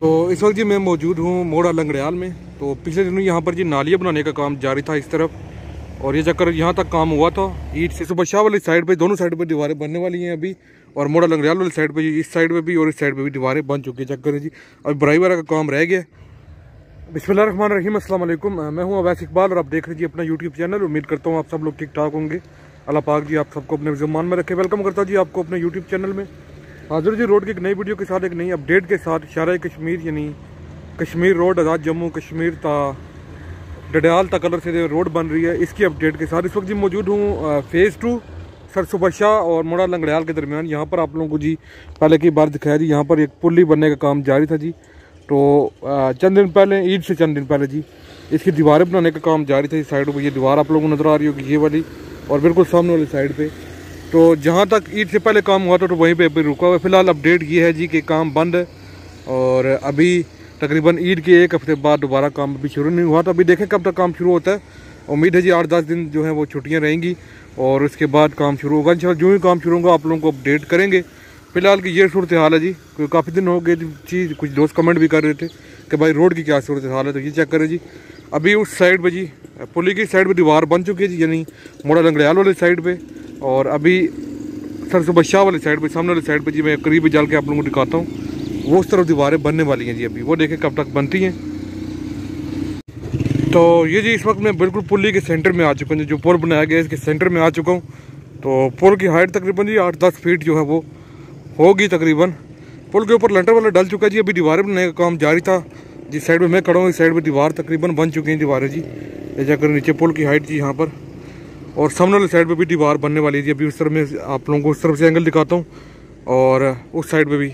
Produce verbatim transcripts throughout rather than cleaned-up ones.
तो इस वक्त जी मैं मौजूद हूँ मोड़ा लंगड़ियाल में। तो पिछले दिनों यहाँ पर जी नालियाँ बनाने का काम जारी था इस तरफ, और ये चक्कर यहाँ तक काम हुआ था। ईट से सुबह शाह वाली साइड पे, दोनों साइड पे दीवारें बनने वाली हैं अभी, और मोड़ा लंगड़ियाल वाली साइड पे जी, इस साइड पे भी और इस साइड पे भी दीवारें बन चुकी है। चक्कर है जी अभी बराई वाला का काम रह गया। बिस्मिल्लाहिर्रहमानिर्रहीम, अस्सलाम वालेकुम। मैं हूँ अवैस इकबाल और आप देख रहे जी अपना यूट्यूब चैनल। उम्मीद करता हूँ आप सब लोग ठीक ठाक होंगे। अल्लाह पाक जी आप सबको अपने ज़ुबान में रखे। वेलकम करता हूँ जी आपको अपने यूट्यूब चैनल में। हाजिर जी रोड की एक नई वीडियो के साथ, एक नई अपडेट के साथ। शहर कश्मीर यानी कश्मीर रोड आज़ाद जम्मू कश्मीर ता डडियाल तक कलर से रोड बन रही है, इसकी अपडेट के साथ इस वक्त जी मौजूद हूँ फेज़ टू सरसोबशा और मोड़ा लंगड़ियाल के दरमियान। यहाँ पर आप लोगों को जी पहले की बार दिखाया जी, यहाँ पर एक पुली बनने का काम जारी था जी। तो चंद दिन पहले, ईद से चंद दिन पहले जी, इसकी दीवारें बनाने का काम जारी था। इस साइड पर ये दीवार आप लोगों को नज़र आ रही होगी, ये वाली, और बिल्कुल सामने वाली साइड पे। तो जहाँ तक ईद से पहले काम हुआ था तो वहीं पे अभी रुका हुआ है। फिलहाल अपडेट ये है जी कि काम बंद है, और अभी तकरीबन ईद के एक हफ्ते बाद दोबारा काम अभी शुरू नहीं हुआ। तो अभी देखें कब तक काम शुरू होता है। उम्मीद है जी आठ दस दिन जो है वो छुट्टियाँ रहेंगी और उसके बाद काम शुरू होगा। इंशाल्लाह जो ही काम शुरू होगा आप लोगों को अपडेट करेंगे। फिलहाल की ये सूरत हाल है जी, क्योंकि काफ़ी दिन हो गए चीज़, कुछ दोस्त कमेंट भी कर रहे थे कि भाई रोड की क्या सूरत हाल है। तो ये चेक करें जी, अभी उस साइड पर जी पुली की साइड पर दीवार बन चुकी है जी, यानी मोड़ा लंगड़ियाल वाली साइड पर, और अभी सरसोबशा वाली साइड पर, सामने वाली साइड पर जी मैं करीब जल के आप लोगों को दिखाता हूँ। वो उस तरफ दीवारें बनने वाली हैं जी अभी, वो देखें कब तक बनती हैं। तो ये जी इस वक्त मैं बिल्कुल पुली के सेंटर में आ चुका हूँ, जो पुल बनाया गया है इसके सेंटर में आ चुका हूँ। तो पुल की हाइट तकरीबन जी आठ दस फीट जो है वो होगी तकरीबन। पुल के ऊपर लंटर वाला डल चुका है जी, अभी दीवारें बनाने का काम जारी था। जिस साइड में मैं खड़ा हूँ इस साइड पर दीवार तकरीबन बन चुकी हैं दीवारें जी। ये जाकर नीचे पुल की हाइट जी यहाँ पर, और सामने वाली साइड पर भी दीवार बनने वाली है जी। अभी उस तरफ में आप लोगों को उस तरफ से एंगल दिखाता हूँ, और उस साइड पर भी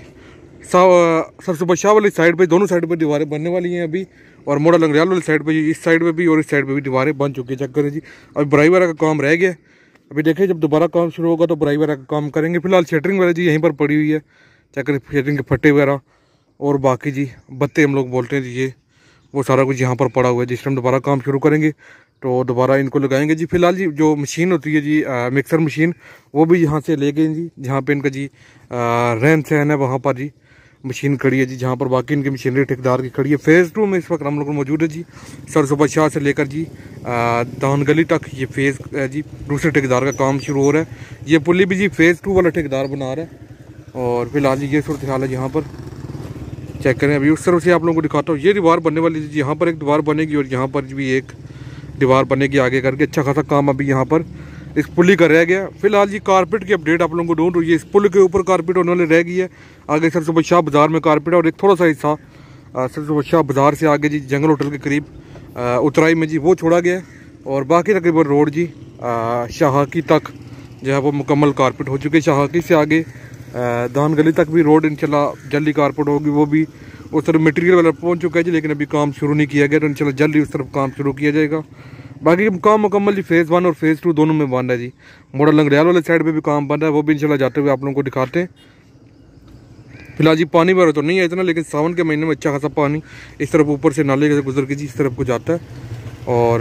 सरसोबशा वाली साइड पे, दोनों साइड पे दीवारें बनने वाली हैं अभी, और मोड़ा लंगड़ियाल वाली साइड पे, इस साइड पे भी और इस साइड पे भी दीवारें बन चुकी है। चक्कर है जी अभी बराई वाला का काम रह गया। अभी देखें जब दोबारा काम शुरू होगा तो बराई वाला का काम करेंगे। फिलहाल शटरिंग वाला जी यहीं पर पड़ी हुई है। चक्कर शटरिंग के फट्टे वगैरह और बाकी जी बत्ते हम लोग बोलते हैं जी, ये वो सारा कुछ यहाँ पर पड़ा हुआ है। जिस टाइम दोबारा काम शुरू करेंगे तो दोबारा इनको लगाएंगे जी। फिलहाल जी जो मशीन होती है जी आ, मिक्सर मशीन, वो भी यहाँ से ले गए जी, जहाँ पे इनका जी रहन सहन है वहाँ पर जी मशीन खड़ी है जी, जहाँ पर बाकी इनकी मशीनरी ठेकेदार की खड़ी है। फेज़ टू में इस वक्त हम लोग मौजूद है जी, सरसोबशा से लेकर जी दान गली तक ये फेज़ जी दूसरे ठेकेदार का काम शुरू हो रहा है। ये पुली भी जी फेज़ टू वाला ठेकेदार बना रहा है। और फिलहाल जी ये सूरत हाल है यहाँ पर, चेक करें। अभी उस तरफ से आप लोगों को दिखाता हूँ। ये दीवार बनने वाली जी, यहाँ पर एक दीवार बनेगी और यहाँ पर भी एक दीवार बनेगी आगे करके। अच्छा खासा काम अभी यहाँ पर इस पुली का रह गया। फिलहाल जी कारपेट की अपडेट आप लोगों को ढूंढ रही है। इस पुल के ऊपर कारपेट होने वाली रह गई है। आगे सरसोबशा बाज़ार में कारपेट है, और एक थोड़ा सा हिस्सा सरसोबशा बाज़ार से आगे जी जंगल होटल के करीब उतराई में जी वो छोड़ा गया है। और बाकी तकरीबन रोड जी शाहकी तक जो है वो मुकम्मल कारपेट हो चुकी है। शाहकी से आगे दान गली तक भी रोड इंशाल्लाह जल्दी कारपेट होगी। वो भी उस तरफ मटेरियल वाला पहुंच चुका है जी, लेकिन अभी काम शुरू नहीं किया गया। तो इंशाल्लाह जल्दी उस तरफ काम शुरू किया जाएगा। बाकी काम मुकम्मल जी फेज़ वन और फेज़ टू दोनों में बंद है जी। मोड़ा लंगड़ियाल वाले साइड पे भी काम बंद है, वो भी इंशाल्लाह जाते हुए आप लोगों को दिखाते हैं। फिलहाल जी पानी भरा तो नहीं है इतना, लेकिन सावन के महीने में अच्छा खासा पानी इस तरफ ऊपर से नाले से गुजर के जी इस तरफ को जाता है। और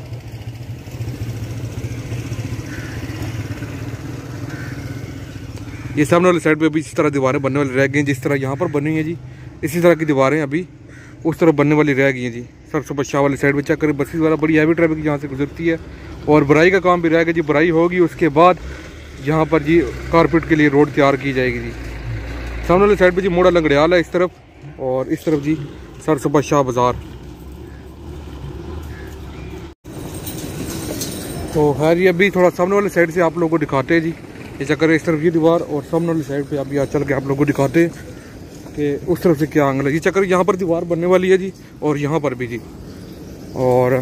ये सामने वाली साइड पे भी इसी तरह दीवारें बनने वाली रह गई हैं, जिस तरह यहाँ पर बनी है जी। इसी तरह की दीवारें अभी उस तरफ बनने वाली रह गई हैं जी। सरसोबशा वाली साइड पे चेक करें, बसेस वाला बड़ी हैवी ट्रैफिक यहाँ से गुजरती है। और बराई का काम भी रह गया जी, बराई होगी उसके बाद यहाँ पर जी कारपेट के लिए रोड तैयार की जाएगी जी। सामने वाली साइड पे जी मोड़ा लंगड़ियाल है इस तरफ, और इस तरफ जी सरसोबशा बाज़ार। तो खैर ये अभी थोड़ा सामने वाली साइड से आप लोगों को दिखाते हैं जी। ये चक्कर है इस तरफ ये दीवार, और सामने वाली साइड पे अभी चल के आप लोगों को दिखाते हैं कि उस तरफ से क्या एंगल है। ये चक्कर यहाँ पर दीवार बनने वाली है जी, और यहाँ पर भी जी। और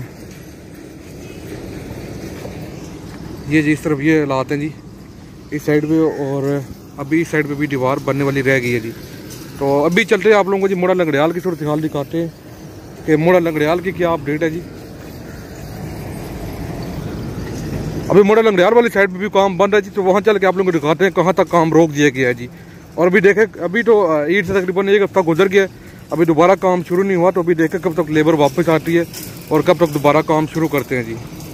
ये जी इस तरफ ये हालात हैं जी इस साइड पे, और अभी इस साइड पे भी दीवार बनने वाली रह गई है जी। तो अभी चलते हैं आप लोगों को जी मोड़ा लंगड़ियाल की सूरत हाल दिखाते हैं कि मोड़ा लंगड़ियाल की क्या अपडेट है जी। अभी मोड़ा लंगड़ियाल वाली साइड पे भी काम बंद है जी, तो वहाँ चल के आप लोगों को दिखाते हैं कहाँ तक काम रोक दिया गया है जी। और अभी देखें, अभी तो ईद से तकरीबन एक हफ्ता गुजर गया, अभी दोबारा काम शुरू नहीं हुआ। तो अभी देखें कब तक लेबर वापस आती है और कब तक दोबारा काम शुरू करते हैं जी।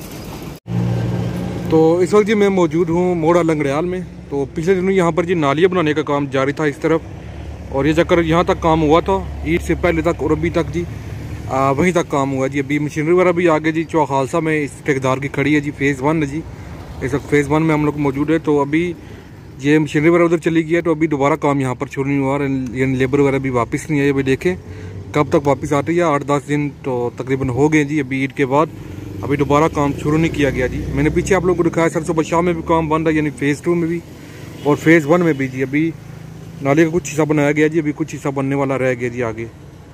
तो इस वक्त जी मैं मौजूद हूँ मोड़ा लंगड़ियाल में। तो पिछले दिनों यहाँ पर जी नालियाँ बनाने का काम जारी था इस तरफ, और ये चक्कर यहाँ तक काम हुआ था ईद से पहले तक और अभी तक जी आ, वहीं तक काम हुआ जी। अभी मशीनरी वगैरह भी आगे जी चौक खालसा में इस ठेकेदार की खड़ी है जी, फेज़ वन है जी। इस वक्त फेज़ वन में हम लोग मौजूद है। तो अभी ये मशीनरी वगैरह उधर चली गई है, तो अभी दोबारा काम यहाँ पर शुरू नहीं हुआ, यानी लेबर वगैरह भी वापस नहीं आई। अभी देखें कब तक वापस आती है, आठ दस दिन तो तकरीबन हो गए जी अभी ईद के बाद। अभी दोबारा काम शुरू नहीं किया गया जी। मैंने पीछे आप लोगों को दिखाया सरसों बशाह में भी काम बन रहा है, यानी फ़ेज़ टू में भी और फेज़ वन में भी जी। अभी नाले का कुछ हिस्सा बनाया गया जी, अभी कुछ हिस्सा बनने वाला रह गया जी आगे।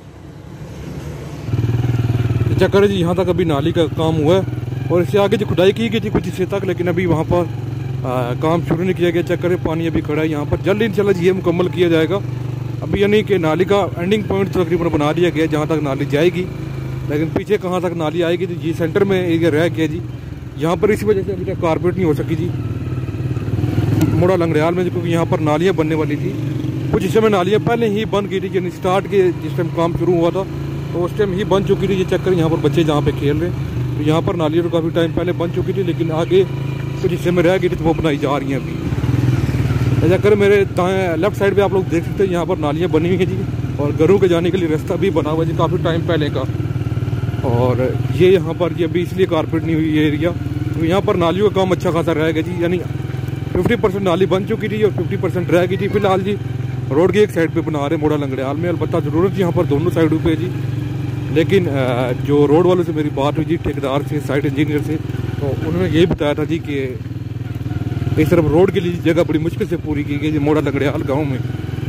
चक्कर है जी यहाँ तक अभी नाली का काम हुआ है और इससे आगे जो खुदाई की गई थी कुछ हिस्से तक, लेकिन अभी वहाँ पर आ, काम शुरू नहीं किया गया। चक्कर है पानी अभी खड़ा है यहाँ पर, जल्द इंशाल्लाह जी ये मुकम्मल किया जाएगा। अभी यानी कि नाली का एंडिंग पॉइंट तकरीबन बना दिया गया जहाँ तक नाली जाएगी, लेकिन पीछे कहाँ तक नाली आएगी तो जी सेंटर में एरिया रह गया जी। यहाँ पर इसी वजह से अभी तक कारपेट नहीं हो सकी जी मोड़ा लंगड़ियाल में, क्योंकि यहाँ पर नालियाँ बनने वाली थी। कुछ हिस्से में नालियाँ पहले ही बंद की थी, यानी स्टार्ट के जिस टाइम काम शुरू हुआ था तो उस टाइम ही बन चुकी थी। ये चक्कर यहाँ पर बच्चे जहाँ पे खेल रहे हैं तो यहाँ पर नालियाँ तो काफ़ी टाइम पहले बन चुकी थी, लेकिन आगे कुछ हिस्से में रह गई थी तो वो बनाई जा रही हैं अभी। चक्कर मेरे दाएँ लेफ्ट साइड पे आप लोग देख सकते हैं यहाँ पर नालियाँ बनी हुई हैं जी, और घरों के जाने के लिए रास्ता भी बना हुआ जी काफ़ी टाइम पहले का। और ये यहाँ पर ये अभी इसलिए कारपेट नहीं हुई ये एरिया, तो यहाँ पर नालियों का काम अच्छा खासा रह गया जी। यानी फिफ्टी परसेंट नाली बन चुकी थी और फिफ्टी परसेंट रह गई थी। फिलहाल जी रोड की एक साइड पे बना रहे मोड़ा लंगड़ियाल में, अलबत्ता ज़रूरत यहाँ पर दोनों साइडों पे जी। लेकिन जो रोड वालों से मेरी बात हुई जी, ठेकेदार से, साइट इंजीनियर से, तो उन्होंने यही बताया था जी कि इस तरफ रोड के लिए जगह बड़ी मुश्किल से पूरी की गई जी मोड़ा लंगड़ियाल गाँव में।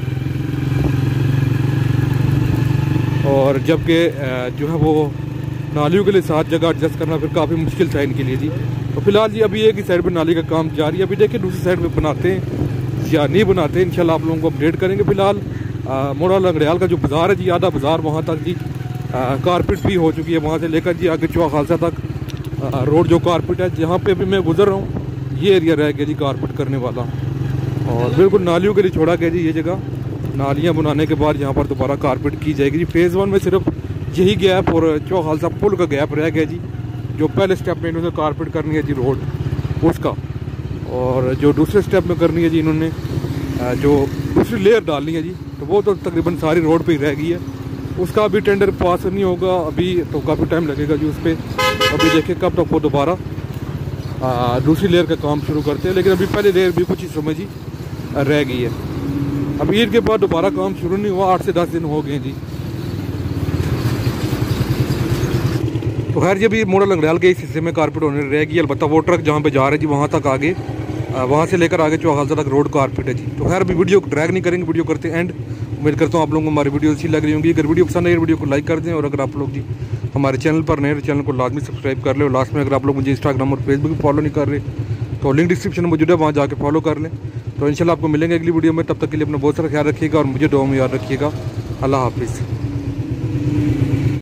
और जबकि जो है वो नालियों के लिए सात जगह एडजस्ट करना फिर काफ़ी मुश्किल था इनके लिए जी। तो फिलहाल जी अभी एक ही साइड पे नाली का काम जारी है। अभी देखिए दूसरी साइड पे बनाते हैं या नहीं बनाते हैं, इंशाल्लाह आप लोगों को अपडेट करेंगे। फिलहाल मोड़ा लंगड़ियाल का जो बाज़ार है जी, आधा बाज़ार वहाँ तक जी कारपेट भी हो चुकी है, वहाँ से लेकर जी आगे चौक खालसा तक आ, रोड जो कारपेट है जहाँ पे भी मैं गुजर रहा हूँ ये एरिया रह गया जी कारपेट करने वाला। और बिल्कुल नालियों के लिए छोड़ा गया जी ये जगह। नालियाँ बनाने के बाद यहाँ पर दोबारा कारपेट की जाएगी जी। फेज़ वन में सिर्फ यही गैप और चौक खालसा पुल का गैप रह गया जी, जो पहले स्टेप में इन्होंने कारपेट करनी है जी रोड उसका, और जो दूसरे स्टेप में करनी है जी इन्होंने जो दूसरी लेयर डालनी है जी, तो वो तो तकरीबन सारी रोड पे ही रह गई है। उसका अभी टेंडर पास नहीं होगा अभी, तो काफ़ी टाइम लगेगा जी उस पर। अभी देखें कब तक वो दोबारा दूसरी लेयर का काम शुरू करते हैं, लेकिन अभी पहले लेयर भी कुछ ही समय जी रह गई है। अभी ईद के बाद दोबारा काम शुरू नहीं हुआ, आठ से दस दिन हो गए जी। तो खैर ये भी मोड़ा लंगड़ियाल के इस हिस्से में कारपेट होने रहेगी, अलबत्ता वो ट्रक जहाँ पे जा रहे हैं जी वहाँ तक आगे, वहाँ से लेकर आगे चौक खालसा तक रोड कारपेट है जी। तो खैर अभी वीडियो ड्रैग नहीं करेंगे, वीडियो करते हैं एंड। उम्मीद करता हूँ आप लोगों को हमारी वीडियो अच्छी लग रही होंगी। अगर वीडियो पसंद है वीडियो को लाइक कर दें, और अगर आप लोग जी हमारे चैनल पर नए चैनल को लाजमी सब्सक्राइब कर लें। और लास्ट में अगर आप लोग मुझे इंस्टाग्राम और फेसबुक पर फॉलो नहीं कर रहे तो लिंक डिस्क्रिप्शन में मौजूद है, वहाँ जाकर फॉलो कर लें। तो इंशाल्लाह आपको मिलेंगे अगली वीडियो में, तब तक के लिए अपना बहुत सारा ख्याल रखिएगा और मुझे दुआ में याद रखिएगा। अल्लाह हाफिज़।